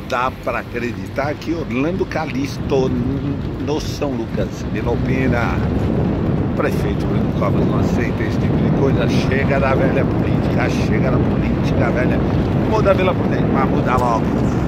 dá para acreditar que Orlando Calixto, no São Lucas, Vila Alpina, o prefeito Bruno Covas não aceita esse tipo de coisa. Chega da velha política, chega da política velha. Muda a Vila Prudente, mas muda logo.